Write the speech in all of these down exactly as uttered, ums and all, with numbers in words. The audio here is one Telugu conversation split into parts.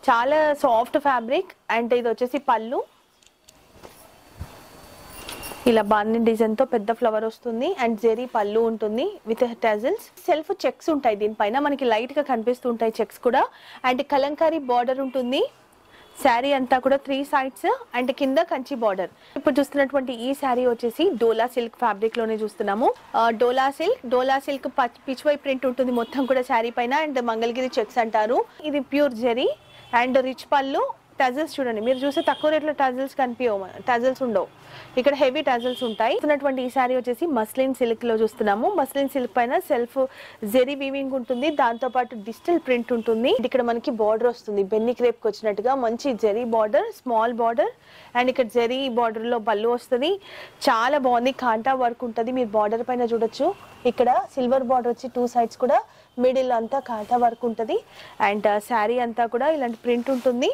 చాలా సాఫ్ట్ ఫ్యాబ్రిక్. అండ్ ఇది వచ్చేసి పళ్ళు, ఇలా బాందిని డిజైన్ తో పెద్ద ఫ్లవర్ వస్తుంది అండ్ జెరీ పళ్ళు ఉంటుంది విత్ టెజల్స్. సెల్ఫ్ చెక్స్ ఉంటాయి దీనిపైన, మనకి లైట్ గా కనిపిస్తుంటాయి చెక్స్ కూడా. అండ్ కలంకారీ బార్డర్ ఉంటుంది. శారీ అంతా కూడా త్రీ సైడ్స్ అండ్ కింద కంచి బార్డర్. ఇప్పుడు చూస్తున్నటువంటి ఈ శారీ వచ్చేసి డోలా సిల్క్ ఫ్యాబ్రిక్ లోనే చూస్తున్నాము. Dola silk Dola silk Pichwai print ఉంటుంది మొత్తం కూడా శారీ పైన. అండ్ మంగళగిరి చెక్స్ అంటారు. ఇది ప్యూర్ జెరీ అండ్ రిచ్ పళ్ళు. టజల్స్ చూడండి, మీరు చూస్తే తక్కువ రేట్లో టజల్స్ కనిపించవు, టజల్స్ ఉండవు, ఇక్కడ హెవీ టజల్స్ ఉంటాయి. చూస్తున్నటువంటి ఈ శారీ వచ్చేసి మస్లిన్ సిల్క్ లో చూస్తున్నాము. మస్లిన్ సిల్క్ పైన సెల్ఫ్ జెరీ వీవింగ్ ఉంటుంది, దాంతో పాటు డిజిటల్ ప్రింట్ ఉంటుంది. ఇక్కడ మనకి బార్డర్ వస్తుంది బెన్ని క్రేప్ కి వచ్చినట్టుగా, మంచి zari border, small border. And ఇక్కడ జెరీ బార్డర్ లో పళ్ళు వస్తుంది. చాలా బాగుంది, కాంటా వర్క్ ఉంటుంది. మీరు బార్డర్ పైన చూడొచ్చు, ఇక్కడ సిల్వర్ బార్డర్ వచ్చి టూ సైడ్స్ కూడా, మిడిల్ అంతా కాంటా వర్క్ ఉంటుంది. అండ్ శారీ అంతా కూడా ఇలాంటి ప్రింట్ ఉంటుంది.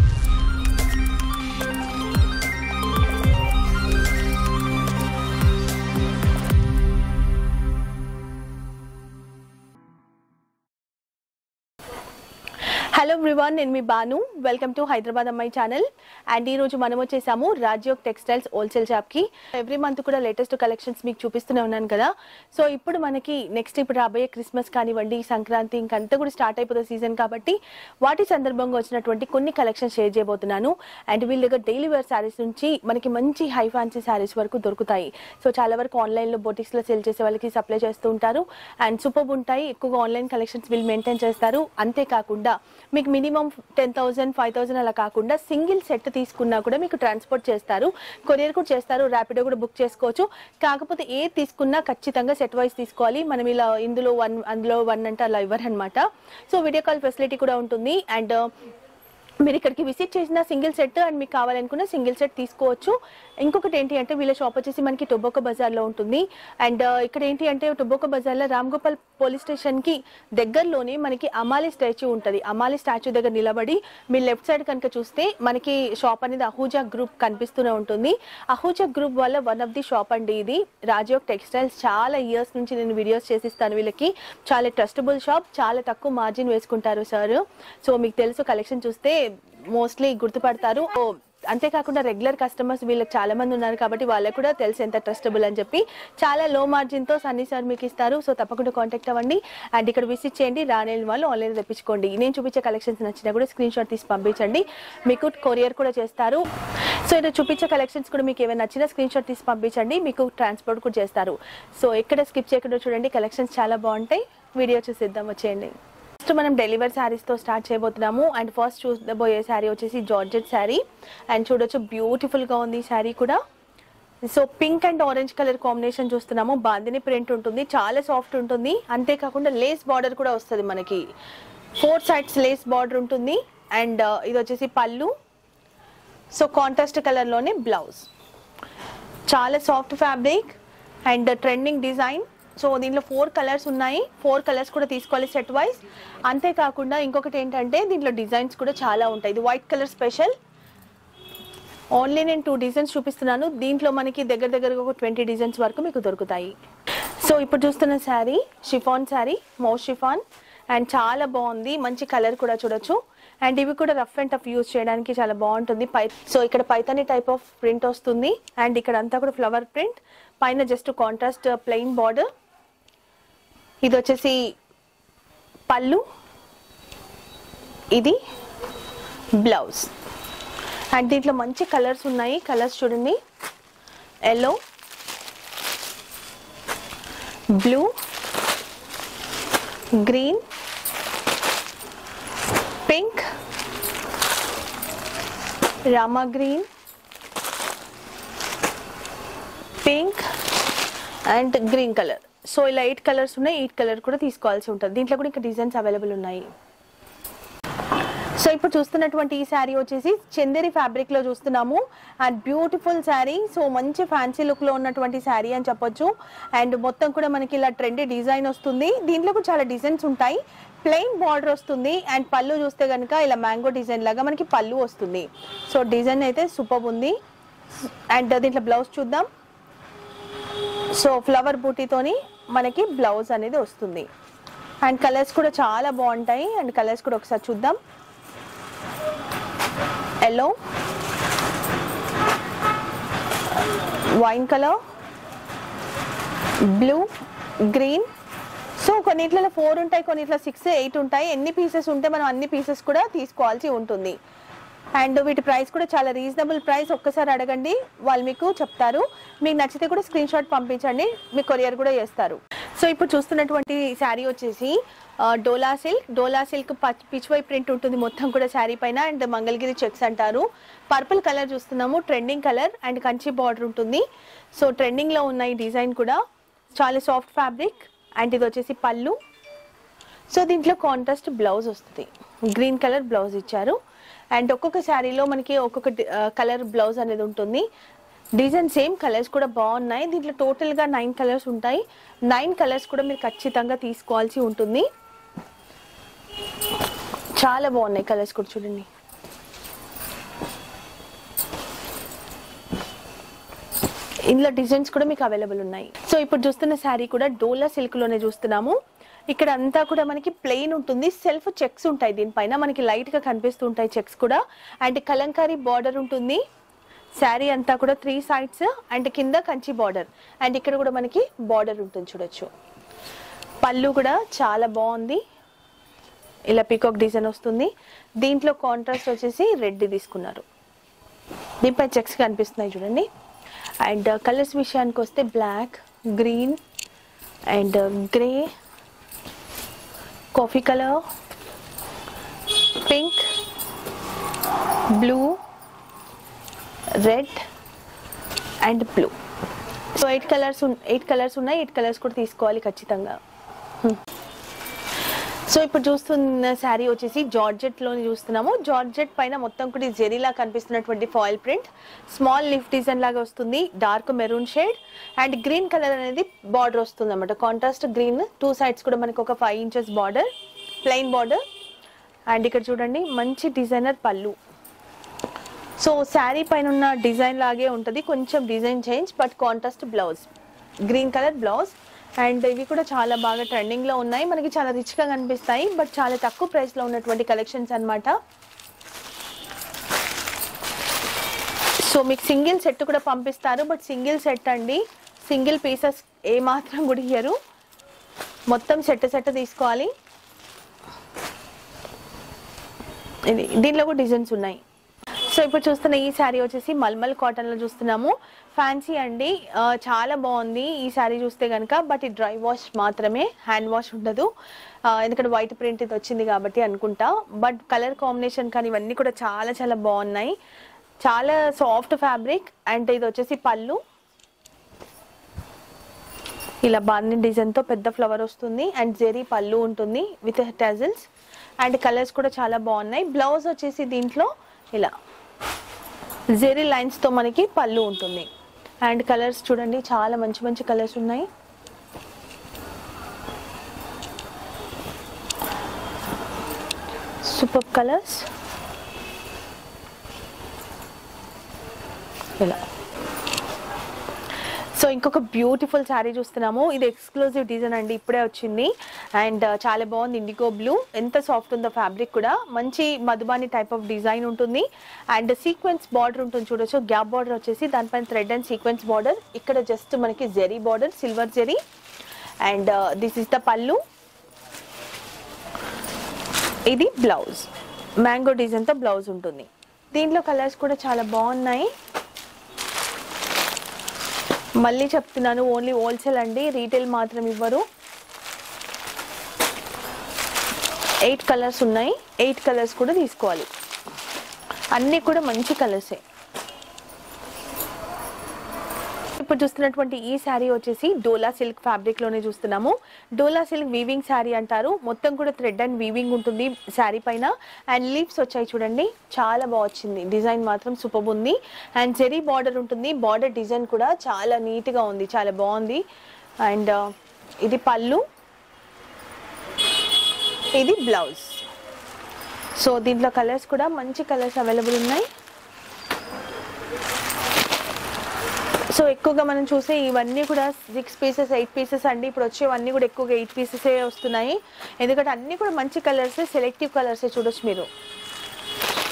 హలో ఎవ్రీవన్, నేను మీ Banu. Welcome to Hyderabad Ammayi channel. And ఈ రోజు మనం వచ్చేసాము రాజ్యోగ్ టెక్స్టైల్స్ హోల్సేల్ షాప్ కి. ఎవ్రీ మంత్ కూడా లేటెస్ట్ కలెక్షన్స్ మీకు చూపిస్తూనే ఉన్నాను కదా. సో ఇప్పుడు మనకి నెక్స్ట్ ఇప్పుడు రాబోయే క్రిస్మస్ కానివ్వండి, సంక్రాంతి ఇంకంతా కూడా స్టార్ట్ అయిపోతుంది సీజన్ కాబట్టి, వాటి సందర్భంగా వచ్చినటువంటి కొన్ని కలెక్షన్స్ షేర్ చేయబోతున్నాను. అండ్ వీళ్ళ దగ్గర డైలీ వేర్ శారీస్ నుంచి మనకి మంచి హై ఫ్యాన్సీ శారీస్ వరకు దొరుకుతాయి. సో చాలా వరకు ఆన్లైన్లో బొటిక్స్ లో సేల్ చేసే వాళ్ళకి సప్లై చేస్తూ ఉంటారు. అండ్ సూపర్ ఉంటాయి, ఎక్కువగా ఆన్లైన్ కలెక్షన్స్ వీళ్ళు మెయింటైన్ చేస్తారు. అంతేకాకుండా మీకు minimum ten thousand five thousand అలా కాకుండా సింగిల్ సెట్ తీసుకున్నా కూడా మీకు ట్రాన్స్పోర్ట్ చేస్తారు, కొరియర్ కూడా చేస్తారు, ర్యాపిడో కూడా బుక్ చేసుకోవచ్చు. కాకపోతే ఏ తీసుకున్నా ఖచ్చితంగా సెట్ వైజ్ తీసుకోవాలి. మనం ఇలా ఇందులో వన్ అందులో వన్ అంటే అలా ఇవ్వరు అనమాట. సో వీడియో కాల్ ఫెసిలిటీ కూడా ఉంటుంది. అండ్ మీరు ఇక్కడికి విజిట్ చేసిన సింగిల్ సెట్ అండ్ మీకు కావాలనుకున్న సింగిల్ సెట్ తీసుకోవచ్చు. ఇంకొకటి ఏంటి అంటే వీళ్ళ షాప్ వచ్చేసి మనకి టొబాకో బజార్లో ఉంటుంది. అండ్ ఇక్కడ ఏంటి అంటే టొబాకో బజార్లో రామ్ గోపాల్ పోలీస్ స్టేషన్కి దగ్గరలోనే మనకి అమాలి స్టాచ్యూ ఉంటుంది. అమాలి స్టాచ్యూ దగ్గర నిలబడి మీ లెఫ్ట్ సైడ్ కనుక చూస్తే మనకి షాప్ అనేది అహూజా గ్రూప్ కనిపిస్తూనే ఉంటుంది. అహూజా గ్రూప్ వల్ల వన్ ఆఫ్ ది షాప్ అండి ఇది. రాజ్యోగ్ టెక్స్టైల్స్ చాలా ఇయర్స్ నుంచి నేను వీడియోస్ చేసిస్తాను వీళ్ళకి. చాలా ట్రస్టబుల్ షాప్, చాలా తక్కువ మార్జిన్ వేసుకుంటారు సార్. సో మీకు తెలుసు, కలెక్షన్ చూస్తే మోస్ట్లీ గుర్తుపడతారు. అంతేకాకుండా రెగ్యులర్ కస్టమర్స్ వీళ్ళకి చాలా మంది ఉన్నారు కాబట్టి వాళ్ళకి కూడా తెలుసు ఎంత ట్రస్టబుల్ అని చెప్పి. చాలా లో మార్జిన్ తో సన్నీ సార్ మీకు ఇస్తారు. సో తప్పకుండా కాంటాక్ట్ అవ్వండి అండ్ ఇక్కడ విజిట్ చేయండి. రానేని వాళ్ళు ఆన్లైన్ తెప్పించుకోండి. నేను చూపించే కలెక్షన్స్ నచ్చినా కూడా స్క్రీన్ షాట్ తీసి పంపించండి, మీకు కొరియర్ కూడా చేస్తారు. సో ఇక్కడ చూపించే కలెక్షన్స్ కూడా మీకు ఏమైనా నచ్చినా స్క్రీన్ షాట్ తీసి పంపించండి, మీకు ట్రాన్స్పోర్ట్ కూడా చేస్తారు. సో ఎక్కడ స్కిప్ చేయకుండా చూడండి, కలెక్షన్స్ చాలా బాగుంటాయి. వీడియో చూసిద్దాం, వచ్చేయండి. ఫస్ట్ మనం డెలివరీ శారీస్ తో స్టార్ట్ చేయబోతున్నాము. అండ్ ఫస్ట్ చూడబోయే శారీ వచ్చేసి జార్జెట్ శారీ. అండ్ చూడొచ్చు, బ్యూటిఫుల్ గా ఉంది ఈ శారీ కూడా. So pink and orange colour combination చూస్తున్నాము. బాందిని ప్రింట్ ఉంటుంది, చాలా సాఫ్ట్ ఉంటుంది. అంతేకాకుండా లేస్ బార్డర్ కూడా వస్తుంది మనకి, ఫోర్ సైడ్స్ లేస్ బార్డర్ ఉంటుంది. అండ్ ఇది వచ్చేసి పళ్ళు. సో కాంట్రాస్ట్ కలర్ లోనే బ్లౌజ్. చాలా soft fabric and trending design. So దీంట్లో ఫోర్ కలర్స్ ఉన్నాయి, ఫోర్ కలర్స్ కూడా తీసుకోవాలి సెట్ వైజ్. అంతేకాకుండా ఇంకొకటి ఏంటంటే దీంట్లో డిజైన్స్ కూడా చాలా ఉంటాయి. ఇది వైట్ కలర్ స్పెషల్. ఓన్లీ నేను టూ డిజైన్స్ చూపిస్తున్నాను, దీంట్లో మనకి దగ్గర దగ్గరగా ఒక ట్వంటీ డిజైన్స్ వరకు మీకు దొరుకుతాయి. సో ఇప్పుడు చూస్తున్న శారీ షిఫాన్ శారీ, మౌస్ షిఫాన్. అండ్ చాలా బాగుంది, మంచి కలర్ కూడా చూడొచ్చు. అండ్ ఇవి కూడా రఫ్ అండ్ టఫ్ యూజ్ చేయడానికి చాలా బాగుంటుంది. పై సో ఇక్కడ పైతాని టైప్ ఆఫ్ ప్రింట్ వస్తుంది. అండ్ ఇక్కడ అంతా కూడా ఫ్లవర్ ప్రింట్, పైన జస్ట్ కాంట్రాస్ట్ ప్లెయిన్ బార్డర్. ఇది వచ్చేసి పళ్ళు, ఇది బ్లౌజ్. అండ్ దీంట్లో మంచి కలర్స్ ఉన్నాయి, కలర్స్ చూడండి. Yellow, blue, green, pink, Rama green, pink and green colour. So ఇలా ఎయిట్ కలర్స్ ఉన్నాయి, ఎయిట్ కలర్ కూడా తీసుకోవాల్సి ఉంటుంది. దీంట్లో కూడా ఇంకా డిజైన్స్ అవైలబుల్ ఉన్నాయి. సో ఇప్పుడు చూస్తున్నటువంటి ఈ శారీ వచ్చేసి చందేరి ఫ్యాబ్రిక్ లో చూస్తున్నాము. And beautiful sari. సో మంచి ఫ్యాన్సీ లుక్ లో ఉన్నటువంటి శారీ అని చెప్పొచ్చు. అండ్ మొత్తం కూడా మనకి ఇలా ట్రెండీ డిజైన్ వస్తుంది. దీంట్లో కూడా చాలా డిజైన్స్ ఉంటాయి. ప్లెయిన్ బార్డర్ వస్తుంది. అండ్ పళ్ళు చూస్తే కనుక ఇలా మ్యాంగో డిజైన్ లాగా మనకి పళ్ళు వస్తుంది. సో డిజైన్ అయితే సూపర్ ఉంది. అండ్ దీంట్లో బ్లౌజ్ చూద్దాం. సో ఫ్లవర్ బూటీతోని మనకి బ్లౌజ్ అనేది వస్తుంది. అండ్ కలర్స్ కూడా చాలా బాగుంటాయి. అండ్ కలర్స్ కూడా ఒకసారి చూద్దాం. Yellow, wine colour, blue, green. So కొన్నిట్లలో ఫోర్ ఉంటాయి, కొన్నిట్లో సిక్స్ ఎయిట్ ఉంటాయి. ఎన్ని పీసెస్ ఉంటే మనం అన్ని పీసెస్ కూడా తీసుకోవాల్సి ఉంటుంది. అండ్ వీటి ప్రైస్ కూడా చాలా రీజనబుల్ ప్రైస్. ఒక్కసారి అడగండి, వాళ్ళు మీకు చెప్తారు. మీకు నచ్చితే కూడా స్క్రీన్ షాట్ పంపించండి, మీకు కొరియర్ కూడా చేస్తారు. సో ఇప్పుడు చూస్తున్నటువంటి శారీ వచ్చేసి Dola silk. Dola silk Pichwai print ఉంటుంది మొత్తం కూడా శారీ పైన. అండ్ మంగళగిరి చెక్స్ అంటారు. పర్పుల్ కలర్ చూస్తున్నాము, trending colour. And Kanchi border ఉంటుంది. సో ట్రెండింగ్లో ఉన్న ఈ డిజైన్ కూడా చాలా సాఫ్ట్ ఫ్యాబ్రిక్. అండ్ ఇది వచ్చేసి పళ్ళు. సో దీంట్లో కాంట్రాస్ట్ బ్లౌజ్ వస్తుంది, గ్రీన్ కలర్ బ్లౌజ్ ఇచ్చారు. అండ్ ఒక్కొక్క శారీలో మనకి ఒక్కొక్క కలర్ బ్లౌజ్ అనేది ఉంటుంది. డిజైన్ సేమ్, కలర్స్ కూడా బాగున్నాయి. దీంట్లో టోటల్గా నైన్ కలర్స్ ఉంటాయి. నైన్ కలర్స్ కూడా మీరు ఖచ్చితంగా తీసుకోవాల్సి ఉంటుంది. చాలా బాగున్నాయి కలర్స్ కూడా చూడండి. ఇందులో డిజైన్స్ కూడా మీకు అవైలబుల్ ఉన్నాయి. సో ఇప్పుడు చూస్తున్న శారీ కూడా డోలా సిల్క్ లోనే చూస్తున్నాము. ఇక్కడ అంతా కూడా మనకి ప్లెయిన్ ఉంటుంది, సెల్ఫ్ చెక్స్ ఉంటాయి దీనిపైన, మనకి లైట్ గా కనిపిస్తూ ఉంటాయి చెక్స్ కూడా. అండ్ కలంకారీ బార్డర్ ఉంటుంది శారీ అంతా కూడా త్రీ సైడ్స్. అండ్ కింద కంచి బార్డర్, అండ్ ఇక్కడ కూడా మనకి బార్డర్ ఉంటుంది చూడొచ్చు. పళ్ళు కూడా చాలా బాగుంది, ఇలా పీకాక్ డిజైన్ వస్తుంది. దీంట్లో కాంట్రాస్ట్ వచ్చేసి రెడ్ తీసుకున్నారు, దీనిపై చెక్స్ కనిపిస్తున్నాయి చూడండి. అండ్ కలర్స్ విషయానికి వస్తే black, green and grey, coffee colour, pink, blue, red and blue. So eight colours eight colours ఉన్నాయి. ఎయిట్ కలర్స్ కూడా తీసుకోవాలి ఖచ్చితంగా. సో ఇప్పుడు చూస్తున్న శారీ వచ్చేసి జార్జెట్ లోని చూస్తున్నాము. జార్జెట్ పైన మొత్తం కూడా జెరీలా కనిపిస్తున్నటువంటి foil print, small leaf design లాగా వస్తుంది, dark maroon shade. And green colour అనేది బార్డర్ వస్తుంది అన్నమాట, కాంట్రాస్ట్ గ్రీన్. టూ సైడ్స్ కూడా మనకి ఒక five inches border, plain border. And ఇక్కడ చూడండి మంచి డిజైనర్ పళ్ళు. సో శారీ పైన ఉన్న డిజైన్ లాగే ఉంటుంది, కొంచెం design change, but contrast blouse, green colour blouse. And ఇవి కూడా చాలా బాగా ట్రెండింగ్ లో ఉన్నాయి, మనకి చాలా రిచ్ గా కనిపిస్తాయి, బట్ చాలా తక్కువ ప్రైస్ లో ఉన్నటువంటి కలెక్షన్స్ అన్నమాట. సో మీకు సింగిల్ సెట్ కూడా పంపిస్తారు, బట్ సింగిల్ సెట్ అండి, సింగిల్ పీసెస్ ఏ మాత్రం కూడా ఇయ్యరు, మొత్తం సెట్ సెట్ తీసుకోవాలి. ఇది దీనిలో కూడా డిజైన్స్ ఉన్నాయి. సో ఇప్పుడు చూస్తున్న ఈ శారీ వచ్చేసి మల్మల్ కాటన్ లో చూస్తున్నాము. ఫ్యాన్సీ అండి, చాలా బాగుంది ఈ శారీ చూస్తే కనుక. బట్ ఈ డ్రై వాష్ మాత్రమే, హ్యాండ్ వాష్ ఉండదు, ఎందుకంటే వైట్ ప్రింట్ ఇది వచ్చింది కాబట్టి అనుకుంటా. బట్ కలర్ కాంబినేషన్ కానీ ఇవన్నీ కూడా చాలా చాలా బాగున్నాయి, చాలా సాఫ్ట్ ఫ్యాబ్రిక్. అండ్ ఇది వచ్చేసి పళ్ళు, ఇలా బాన్ని డిజైన్ తో పెద్ద ఫ్లవర్ వస్తుంది. అండ్ జెరీ పళ్ళు ఉంటుంది విత్ టజల్స్. అండ్ కలర్స్ కూడా చాలా బాగున్నాయి. బ్లౌజ్ వచ్చేసి దీంట్లో ఇలా జెరీ లైన్స్ తో మనకి పళ్ళు ఉంటుంది. అండ్ కలర్స్ చూడండి, చాలా మంచి మంచి కలర్స్ ఉన్నాయి. సూపర్ కలర్స్ ఇలా. సో ఇంకొక బ్యూటిఫుల్ శారీ చూస్తున్నాము. ఇది ఎక్స్క్లూజివ్ డిజైన్ అండి, ఇప్పుడే వచ్చింది. అండ్ చాలా బాగుంది, ఇండిగో బ్లూ. ఎంత సాఫ్ట్ ఉందో ఫ్యాబ్రిక్ కూడా, మంచి మధుబాని టైప్ ఆఫ్ డిజైన్ ఉంటుంది. అండ్ సీక్వెన్స్ బార్డర్ ఉంటుంది చూడొచ్చు, గ్యాప్ బార్డర్ వచ్చేసి దానిపైన థ్రెడ్ అండ్ సీక్వెన్స్ బార్డర్. ఇక్కడ జస్ట్ మనకి zari border, silver zari. And this is the pallu. ఇది బ్లౌజ్, మ్యాంగో డిజైన్ తో బ్లౌజ్ ఉంటుంది. దీంట్లో కలర్స్ కూడా చాలా బాగున్నాయి. మళ్ళీ చెప్తున్నాను, ఓన్లీ హోల్సేల్ అండి, రీటైల్ మాత్రం ఇవ్వరు. ఎయిట్ కలర్స్ ఉన్నాయి, ఎయిట్ కలర్స్ కూడా తీసుకోవాలి. అన్నీ కూడా మంచి కలర్సే. ఇప్పుడు చూస్తున్నటువంటి ఈ శారీ వచ్చేసి డోలా సిల్క్ ఫ్యాబ్రిక్ లోనే చూస్తున్నాము. డోలా సిల్క్ వీవింగ్ శారీ అంటారు, మొత్తం కూడా థ్రెడ్ అండ్ వీవింగ్ ఉంటుంది శారీ పైన. అండ్ లీవ్స్ వచ్చాయి చూడండి, చాలా బాగా వచ్చింది, డిజైన్ మాత్రం సూపర్ ఉంది. అండ్ జెరీ బార్డర్ ఉంటుంది, బార్డర్ డిజైన్ కూడా చాలా నీట్ గా ఉంది, చాలా బాగుంది. అండ్ ఇది పళ్ళు, ఇది బ్లౌజ్. సో దీంట్లో కలర్స్ కూడా మంచి కలర్స్ అవైలబుల్ ఉన్నాయి. సో ఎక్కువగా మనం చూసే ఇవన్నీ కూడా సిక్స్ పీసెస్ ఎయిట్ పీసెస్ అండి, ఇప్పుడు వచ్చేవన్నీ కూడా ఎక్కువగా ఎయిట్ పీసెసే వస్తున్నాయి, ఎందుకంటే అన్నీ కూడా మంచి కలర్సే, సెలెక్టివ్ కలర్సే చూడొచ్చు మీరు.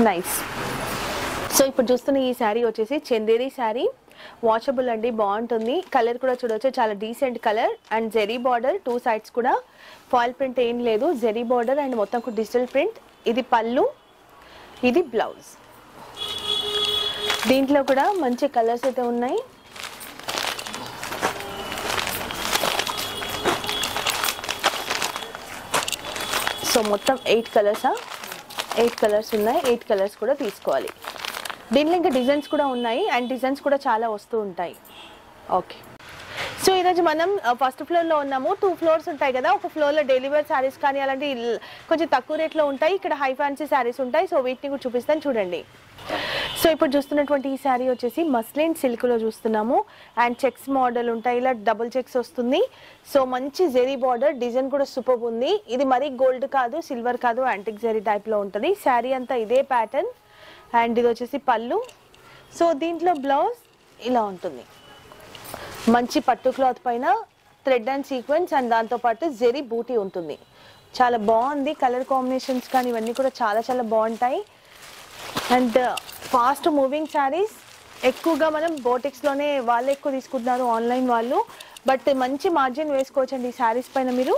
నైస్. సో ఇప్పుడు చూస్తున్న ఈ శారీ వచ్చేసి చందేరి శారీ, వాషబుల్ అండి, బాగుంటుంది. కలర్ కూడా చూడవచ్చు, చాలా decent colour. And zari border, two sides కూడా ఫాయిల్ ప్రింట్ ఏం లేదు, జెరీ బార్డర్ అండ్ మొత్తం డిజిటల్ ప్రింట్. ఇది పళ్ళు, ఇది బ్లౌజ్. దీంట్లో కూడా మంచి కలర్స్ అయితే ఉన్నాయి. సో మొత్తం ఎయిట్ కలర్సా ఎయిట్ కలర్స్ ఉన్నాయి, ఎయిట్ కలర్స్ కూడా తీసుకోవాలి. దీంట్లో ఇంకా డిజైన్స్ కూడా ఉన్నాయి అండ్ డిజైన్స్ కూడా చాలా వస్తూ ఉంటాయి. ఓకే, సో ఈరోజు మనం ఫస్ట్ ఫ్లోర్లో ఉన్నాము. టూ ఫ్లోర్స్ ఉంటాయి కదా, ఒక ఫ్లోర్లో డైలీ వేర్ శారీస్ కానీ అలాంటి కొంచెం తక్కువ రేట్లో ఉంటాయి, ఇక్కడ హై ఫ్యాన్సీ శారీస్ ఉంటాయి. సో వీటిని కూడా చూపిస్తాను చూడండి. సో ఇప్పుడు చూస్తున్నటువంటి ఈ శారీ వచ్చేసి మస్లిన్ సిల్క్లో చూస్తున్నాము అండ్ చెక్స్ మోడల్ ఉంటాయి, ఇలా డబుల్ చెక్స్ వస్తుంది. సో మంచి జెరీ బార్డర్, డిజైన్ కూడా సూపర్ ఉంది. ఇది మరీ గోల్డ్ కాదు, సిల్వర్ కాదు, యాంటిక్ జెరీ టైప్లో ఉంటుంది. శారీ అంతా ఇదే ప్యాటర్న్ అండ్ ఇది వచ్చేసి పళ్ళు. సో దీంట్లో బ్లౌజ్ ఇలా ఉంటుంది, మంచి పట్టు క్లాత్ పైన థ్రెడ్ అండ్ సీక్వెన్స్ అండ్ దాంతోపాటు జెరీ బూటీ ఉంటుంది. చాలా బాగుంది, కలర్ కాంబినేషన్స్ కానీ ఇవన్నీ కూడా చాలా చాలా బాగుంటాయి. అండ్ ఫాస్ట్ మూవింగ్ శారీస్ ఎక్కువగా మనం బోటిక్స్లోనే వాళ్ళు ఎక్కువ తీసుకుంటున్నారు, ఆన్లైన్ వాళ్ళు. బట్ మంచి మార్జిన్ వేసుకోవచ్చండి ఈ శారీస్ పైన. మీరు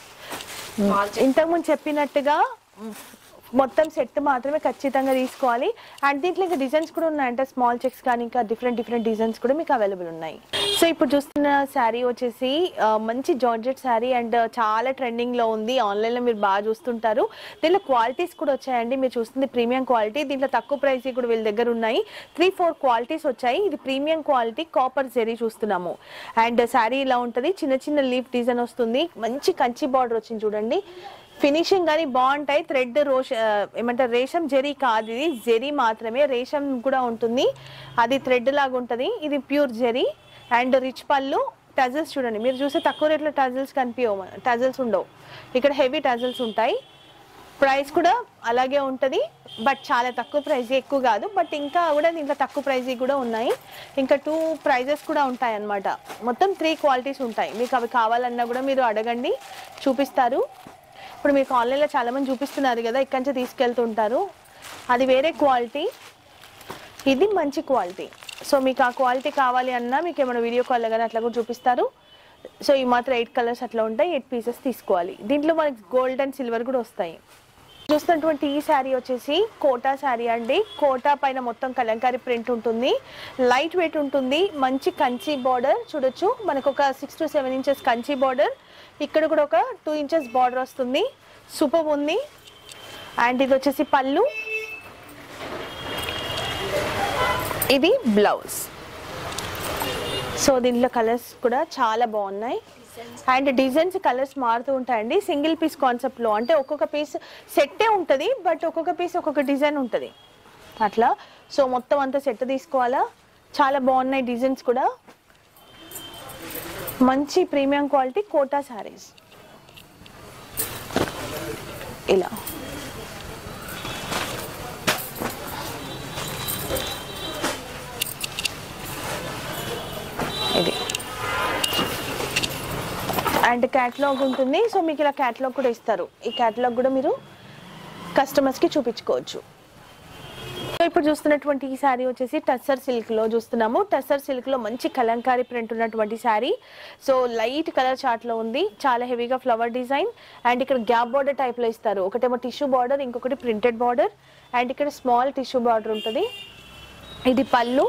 ఇంతకుముందు చెప్పినట్టుగా మొత్తం సెట్ మాత్రమే ఖచ్చితంగా తీసుకోవాలి. అండ్ దీంట్లో ఇంకా డిజైన్స్ కూడా ఉన్నాయి, అంటే స్మాల్ చెక్స్ కానీ ఇంకా డిఫరెంట్ డిఫరెంట్ డిజైన్స్ కూడా మీకు అవైలబుల్ ఉన్నాయి. సో ఇప్పుడు చూస్తున్న శారీ వచ్చేసి మంచి జార్జెట్ శారీ అండ్ చాలా ట్రెండింగ్లో ఉంది, ఆన్లైన్లో మీరు బాగా చూస్తుంటారు. దీంట్లో క్వాలిటీస్ కూడా వచ్చాయండి, మీరు చూస్తుంది ప్రీమియం క్వాలిటీ. దీంట్లో తక్కువ ప్రైస్ కూడా వీళ్ళ దగ్గర ఉన్నాయి, త్రీ ఫోర్ క్వాలిటీస్ వచ్చాయి. ఇది ప్రీమియం క్వాలిటీ కాపర్ జెరీ చూస్తున్నాము. అండ్ శారీ ఇలా ఉంటుంది, చిన్న చిన్న లీఫ్ డిజైన్ వస్తుంది, మంచి కంచి బార్డర్ వచ్చింది చూడండి. ఫినిషింగ్ కానీ బాగుంటాయి. థ్రెడ్ రోష ఏమంటారు రేషం జెరీ కాదు, ఇది జెరీ మాత్రమే, రేషం కూడా ఉంటుంది, అది థ్రెడ్ లాగా ఉంటుంది. ఇది ప్యూర్ జెరీ అండ్ రిచ్ పళ్ళు. టజల్స్ చూడండి, మీరు చూస్తే తక్కువ రేట్లో టజల్స్ కనిపించవు, టజల్స్ ఉండవు, ఇక్కడ హెవీ టజల్స్ ఉంటాయి. ప్రైస్ కూడా అలాగే ఉంటుంది, బట్ చాలా తక్కువ ప్రైజ్, ఎక్కువ కాదు. బట్ ఇంకా కూడా దీంట్లో తక్కువ ప్రైజ్ కూడా ఉన్నాయి, ఇంకా టూ ప్రైజెస్ కూడా ఉంటాయి అన్నమాట. మొత్తం త్రీ క్వాలిటీస్ ఉంటాయి, మీకు అవి కావాలన్నా కూడా మీరు అడగండి, చూపిస్తారు. ఇప్పుడు మీకు ఆన్లైన్లో చాలామంది చూపిస్తున్నారు కదా, ఇక్కడి నుంచి తీసుకెళ్తుంటారు, అది వేరే క్వాలిటీ, ఇది మంచి క్వాలిటీ. సో మీకు ఆ క్వాలిటీ కావాలి అన్నా మీకు ఏమైనా వీడియో కాల్ కానీ అట్లా కూడా చూపిస్తారు. సో ఈ మాత్రం ఎయిట్ కలర్స్ అట్లా ఉంటాయి, ఎయిట్ పీసెస్ తీసుకోవాలి. దీంట్లో మనకి గోల్డ్ అండ్ సిల్వర్ కూడా వస్తాయి. చూస్తున్నటువంటి ఈ శారీ వచ్చేసి కోటా శారీ అండి. కోటా పైన మొత్తం కలంకారీ ప్రింట్ ఉంటుంది, లైట్ వెయిట్ ఉంటుంది, మంచి కంచి బార్డర్ చూడొచ్చు. మనకు ఒక six to seven inches Kanchi border, ఇక్కడ కూడా ఒక టూ ఇంచెస్ బార్డర్ వస్తుంది, సూపర్ ఉంది. అండ్ ఇది వచ్చేసి పళ్ళు, ఇది బ్లౌజ్. సో దీంట్లో కలర్స్ కూడా చాలా బాగున్నాయి అండ్ డిజైన్స్ కలర్స్ మారుతూ ఉంటాయండి. సింగిల్ పీస్ కాన్సెప్ట్లో, అంటే ఒక్కొక్క పీస్ సెట్టే ఉంటుంది, బట్ ఒక్కొక్క పీస్ ఒక్కొక్క డిజైన్ ఉంటుంది అట్లా. సో మొత్తం అంతా సెట్ తీసుకోవాలా, చాలా బాగున్నాయి డిజైన్స్ కూడా. మంచి ప్రీమియం క్వాలిటీ కోటా శారీస్ ఇలా. ఇది అండ్ క్యాటలాగ్ ఉంటుంది, సో మీకు ఇలా క్యాటలాగ్ కూడా ఇస్తారు. ఈ క్యాటలాగ్ కూడా మీరు కస్టమర్స్కి చూపించుకోవచ్చు. సో ఇప్పుడు చూస్తున్నటువంటి ఈ శారీ వచ్చేసి టస్సర్ సిల్క్లో చూస్తున్నాము. టస్సర్ సిల్క్లో మంచి కలంకారీ ప్రింట్ ఉన్నటువంటి శారీ. సో లైట్ కలర్ చార్ట్లో ఉంది, చాలా హెవీగా ఫ్లవర్ డిజైన్ అండ్ ఇక్కడ గ్యాప్ బార్డర్ టైప్లో ఇస్తారు. ఒకటేమో టిష్యూ బార్డర్, ఇంకొకటి ప్రింటెడ్ బార్డర్ అండ్ ఇక్కడ స్మాల్ టిష్యూ బార్డర్ ఉంటుంది. ఇది పళ్ళు,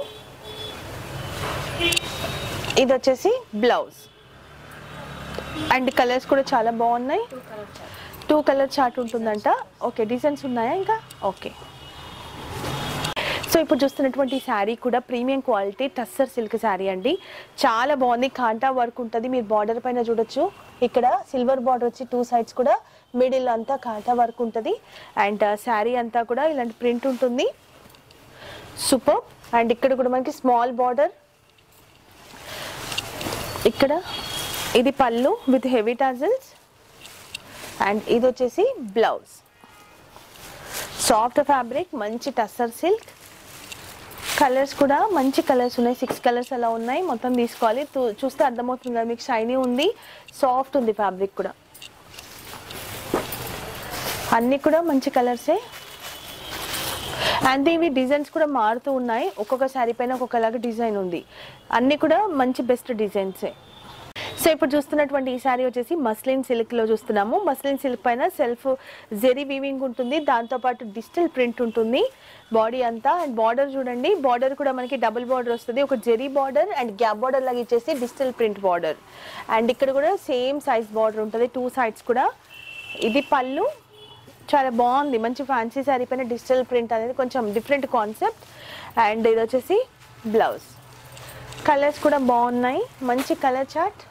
ఇది వచ్చేసి బ్లౌజ్ అండ్ కలర్స్ కూడా చాలా బాగున్నాయి. టూ కలర్ చార్ట్ ఉంటుందంట. ఓకే, డిజైన్స్ ఉన్నాయా ఇంకా? ఓకే. సో ఇప్పుడు చూస్తున్నటువంటి శారీ కూడా premium quality tussar silk sari అండి, చాలా బాగుంది. కాంటా వర్క్ ఉంటుంది, మీరు బార్డర్ పైన చూడొచ్చు. ఇక్కడ సిల్వర్ బార్డర్ వచ్చి టూ సైడ్స్ కూడా, మిడిల్ అంతా కాంటా వర్క్ ఉంటుంది అండ్ శారీ అంతా కూడా ఇలాంటి ప్రింట్ ఉంటుంది, సూపర్. అండ్ ఇక్కడ కూడా మనకి స్మాల్ బార్డర్, ఇక్కడ ఇది పళ్ళు విత్ హెవీ టాజిల్స్ అండ్ ఇది వచ్చేసి బ్లౌజ్. సాఫ్ట్ ఫ్యాబ్రిక్, మంచి టస్సర్ సిల్క్. కలర్స్ కూడా మంచి కలర్స్ ఉన్నాయి, సిక్స్ కలర్స్ అలా ఉన్నాయి. మొత్తం తీసుకోవాలి, చూస్తే అర్థమవుతుంది కదా మీకు, షైనీ ఉంది, సాఫ్ట్ ఉంది ఫ్యాబ్రిక్ కూడా. అన్నీ కూడా మంచి కలర్సే. అండ్ ఇవి డిజైన్స్ కూడా మారుతూ ఉన్నాయి, ఒక్కొక్క శారీ పైన ఒక్కొక్కలాగా డిజైన్ ఉంది, అన్నీ కూడా మంచి బెస్ట్ డిజైన్సే. సో ఇప్పుడు చూస్తున్నటువంటి ఈ శారీ వచ్చేసి మస్లిన్ సిల్క్ లో చూస్తున్నాము. మస్లిన్ సిల్క్ పైన సెల్ఫ్ జెరీ వీవింగ్ ఉంటుంది, దాంతోపాటు డిజిటల్ ప్రింట్ ఉంటుంది బాడీ అంతా. అండ్ బార్డర్ చూడండి, బార్డర్ కూడా మనకి డబుల్ బార్డర్ వస్తుంది, ఒక zari border and gap border లాగా ఇచ్చేసి డిజిటల్ ప్రింట్ బార్డర్. అండ్ ఇక్కడ కూడా సేమ్ సైజ్ బార్డర్ ఉంటుంది టూ సైడ్స్ కూడా. ఇది పళ్ళు, చాలా బాగుంది, మంచి ఫ్యాన్సీ శారీ పైన డిజిటల్ ప్రింట్ అనేది కొంచెం డిఫరెంట్ కాన్సెప్ట్. అండ్ ఇది వచ్చేసి బ్లౌజ్. కలర్స్ కూడా బాగున్నాయి, మంచి colour chart.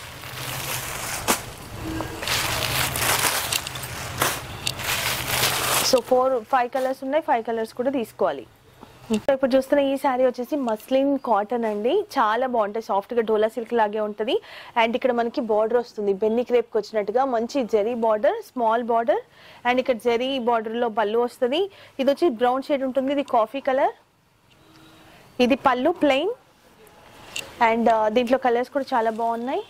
So four five colours ఉన్నాయి, ఫైవ్ కలర్స్ కూడా తీసుకోవాలి. ఇప్పుడు చూస్తున్న ఈ శారీ వచ్చేసి మస్లిన్ కాటన్ అండి, చాలా బాగుంటాయి, సాఫ్ట్ గా డోలా సిల్క్ లాగే ఉంటుంది. అండ్ ఇక్కడ మనకి బార్డర్ వస్తుంది బెన్ని క్రేప్ కి వచ్చినట్టుగా, మంచి zari border, small border. And ఇక్కడ జెరీ బార్డర్ లో పళ్ళు వస్తుంది. ఇది వచ్చి బ్రౌన్ షేడ్ ఉంటుంది, ఇది కాఫీ కలర్. ఇది పళ్ళు ప్లెయిన్. అండ్ దీంట్లో కలర్స్ కూడా చాలా బాగున్నాయి.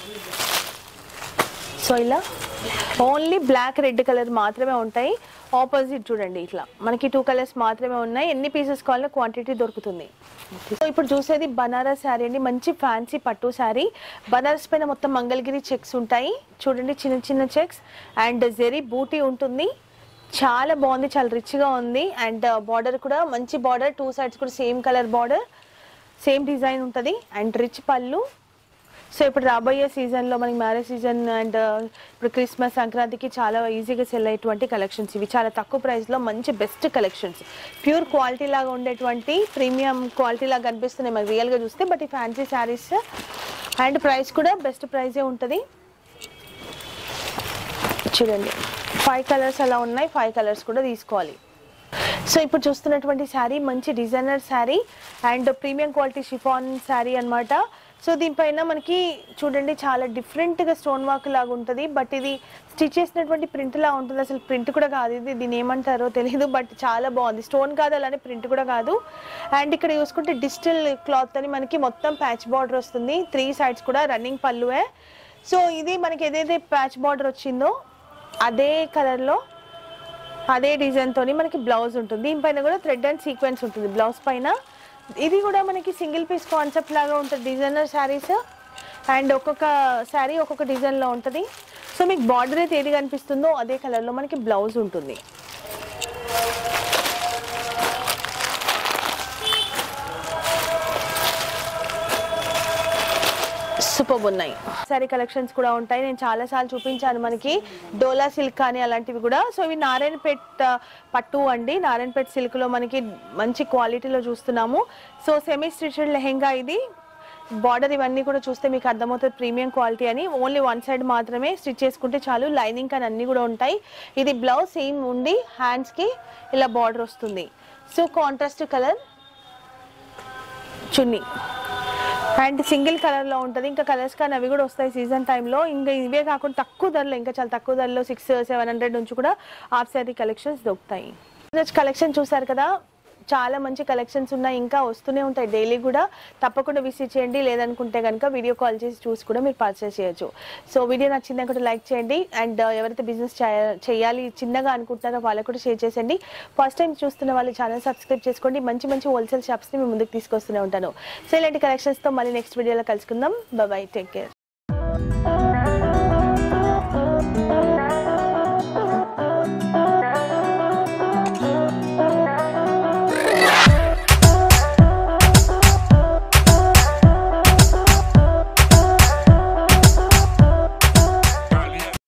సో ఇలా ఓన్లీ బ్లాక్ రెడ్ కలర్ మాత్రమే ఉంటాయి. ఆపోజిట్ చూడండి, ఇట్లా మనకి టూ కలర్స్ మాత్రమే ఉన్నాయి. ఎన్ని పీసెస్ కావాలో క్వాంటిటీ దొరుకుతుంది. సో ఇప్పుడు చూసేది బనారస్ శారీ అండి, మంచి ఫ్యాన్సీ పట్టు శారీ. బనారస్ పైన మొత్తం మంగళగిరి చెక్స్ ఉంటాయి చూడండి, చిన్న చిన్న చెక్స్. అండ్ జెరీ బూటీ ఉంటుంది, చాలా బాగుంది, చాలా రిచ్గా ఉంది. అండ్ బార్డర్ కూడా మంచి బార్డర్, టూ సైడ్స్ కూడా same colour border, same design ఉంటుంది. And rich pallu. సో ఇప్పుడు రాబోయే సీజన్లో మనకి మ్యారేజ్ సీజన్ అండ్ ఇప్పుడు క్రిస్మస్, సంక్రాంతికి చాలా ఈజీగా సెల్ అయ్యేటువంటి కలెక్షన్స్ ఇవి. చాలా తక్కువ ప్రైస్లో మంచి బెస్ట్ కలెక్షన్స్, ప్యూర్ క్వాలిటీ లాగా ఉండేటువంటి ప్రీమియం క్వాలిటీ లాగా కనిపిస్తున్నాయి మనకి రియల్గా చూస్తే. బట్ ఈ ఫ్యాన్సీ శారీస్ అండ్ ప్రైస్ కూడా బెస్ట్ ప్రైజే ఉంటుంది. చూడండి ఫైవ్ కలర్స్ అలా ఉన్నాయి, ఫైవ్ కలర్స్ కూడా తీసుకోవాలి. సో ఇప్పుడు చూస్తున్నటువంటి శారీ మంచి designer sari and premium quality chiffon sari అనమాట. సో దీనిపైన మనకి చూడండి చాలా డిఫరెంట్గా స్టోన్ వర్క్ లాగా ఉంటుంది. బట్ ఇది స్టిచ్ చేసినటువంటి ప్రింట్ లా ఉంటుంది, అసలు ప్రింట్ కూడా కాదు ఇది, దీన్ని ఏమంటారో తెలియదు. బట్ చాలా బాగుంది, స్టోన్ కాదు అలానే ప్రింట్ కూడా కాదు. అండ్ ఇక్కడ చూసుకుంటే డిజిటల్ క్లాత్ అని మనకి మొత్తం ప్యాచ్ బార్డర్ వస్తుంది, త్రీ సైడ్స్ కూడా రన్నింగ్ పళ్ళువే. సో ఇది మనకి ఏదైతే ప్యాచ్ బార్డర్ వచ్చిందో అదే కలర్లో అదే డిజైన్తో మనకి బ్లౌజ్ ఉంటుంది. దీనిపైన కూడా థ్రెడ్ అండ్ సీక్వెన్స్ ఉంటుంది బ్లౌజ్ పైన. ఇది కూడా మనకి సింగిల్ పీస్ కాన్సెప్ట్ లాగా ఉంటుంది డిజైనర్ శారీస్. అండ్ ఒక్కొక్క శారీ ఒక్కొక్క డిజైన్లో ఉంటుంది. సో మీకు బార్డర్ అయితే ఏది కనిపిస్తుందో అదే కలర్లో మనకి బ్లౌజ్ ఉంటుంది. సూపర్ ఉన్నాయి సారీ కలెక్షన్స్ కూడా ఉంటాయి. నేను చాలా సార్లు చూపించాను మనకి డోలా సిల్క్ కానీ అలాంటివి కూడా. సో ఇవి నారాయణపేట్ పట్టు అండి, నారాయణపేట్ సిల్క్ లో మనకి మంచి క్వాలిటీలో చూస్తున్నాము. సో సెమీ స్టిచ్డ్ లెహెంగా ఇది. బార్డర్ ఇవన్నీ కూడా చూస్తే మీకు అర్థమవుతుంది ప్రీమియం క్వాలిటీ అని. ఓన్లీ వన్ సైడ్ మాత్రమే స్టిచ్ చేసుకుంటే చాలు, లైనింగ్ కానీ అన్ని కూడా ఉంటాయి. ఇది బ్లౌజ్ సేమ్ ఉండి హ్యాండ్స్ కి ఇలా బార్డర్ వస్తుంది. So contrast colour chunni and single colour లో ఉంటుంది. ఇంకా కలర్స్ కానీ అవి కూడా వస్తాయి సీజన్ టైంలో. ఇంకా ఇవే కాకుండా తక్కువ ధరలో, ఇంకా చాలా తక్కువ ధరలో సిక్స్ సెవెన్ హండ్రెడ్ నుంచి కూడా హాఫ్ శారీ కలెక్షన్స్ దొరుకుతాయి. కలెక్షన్ చూసారు కదా, చాలా మంచి కలెక్షన్స్ ఉన్నాయి, ఇంకా వస్తూనే ఉంటాయి డైలీ కూడా. తప్పకుండా విజిట్ చేయండి, లేదనుకుంటే కనుక వీడియో కాల్ చేసి చూసి కూడా మీరు పర్చేస్ చేయొచ్చు. సో వీడియో నచ్చింది అనుకుంటే లైక్ చేయండి. అండ్ ఎవరైతే బిజినెస్ చేయాలి చిన్నగా అనుకుంటున్నారో వాళ్ళకు కూడా షేర్ చేసేయండి. ఫస్ట్ టైం చూస్తున్న వాళ్ళు ఛానల్ సబ్స్క్రైబ్ చేసుకోండి. మంచి మంచి హోల్సేల్ షాప్స్ని మేము ముందుకు తీసుకొస్తూనే ఉంటాను. సో ఇలాంటి కలెక్షన్స్తో మళ్ళీ నెక్స్ట్ వీడియోలో కలుసుకుందాం. Bye, take care.